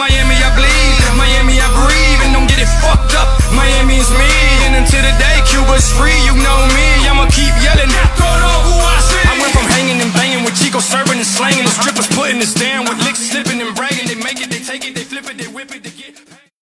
Miami I bleed, Miami I breathe, and don't get it fucked up, Miami is me. And until the day Cuba's free, you know me, I'ma keep yelling. I went from hanging and banging with Chico, serving and slanging, the strippers putting us down with